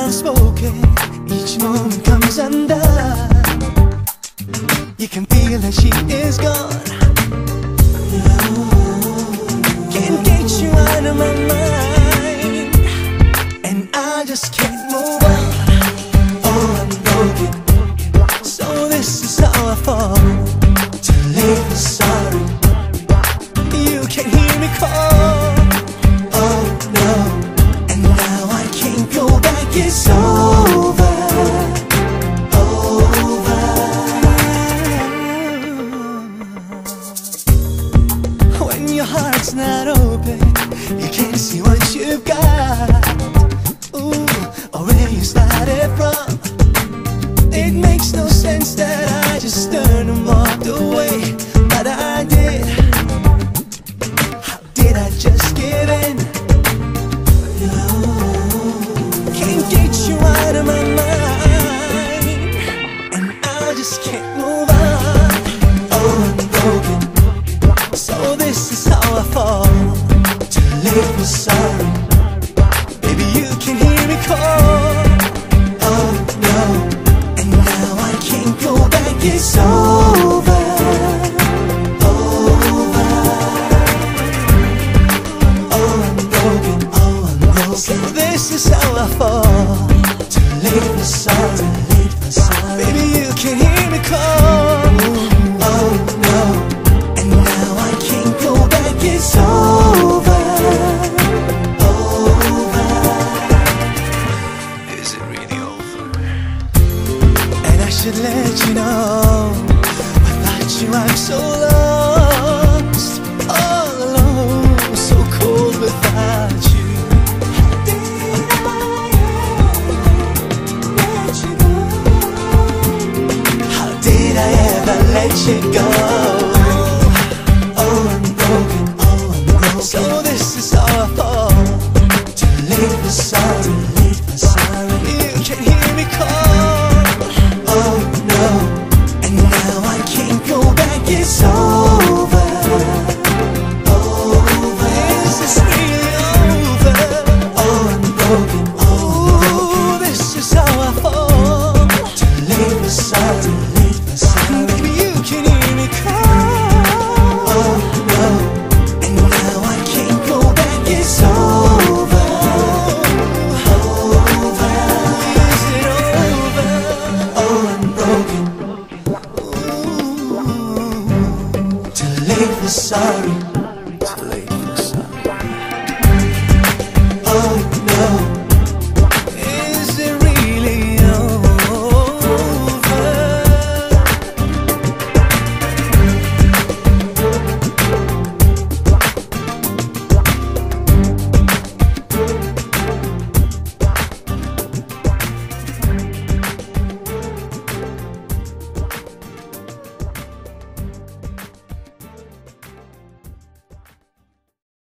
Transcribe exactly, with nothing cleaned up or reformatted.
unspoken. Each moment comes undone. You can feel that she is gone. Can't get you out of my mind, and I just can't move on. Oh, I'm broken. So this is how I fall. To leave me sorry. You can hear me call. Oh no, and now I can't go back. It's over. Over. When your heart's not open, you can't see what you've got. Ooh, or where you started from. It makes no sense that I just turned and walked away, but I did. How did I just give in? Can't get you out of my mind, and I just can't move on. Oh, I'm broken. So this is how I fall. To leave me sorry. Baby, you can hear me call. Oh no, and now I can't go back. It's over. Over. Oh, I'm broken. Oh, I'm broken. So this is how I fall. To leave me sorry. Baby, you can hear me call. Oh no, and now I can't go back. It's over. Over. Is it really over? And I should let you know, without you I'm so lost, all alone, so cold without you. How did I ever let you go? Oh, I'm broken. Oh, I'm broken. So this is how I fall. To leave me sorry. You can hear me call. Oh no, and now I can't go back. It's over. Over. Is this really over? Oh, I'm broken. Oh, I'm broken. This is how I fall. To leave me sorry. Baby, you can hear me call. Oh no, and now I can't go back. It's over. Over. Is it over? Oh, I'm broken. Ooh, to leave me sorry.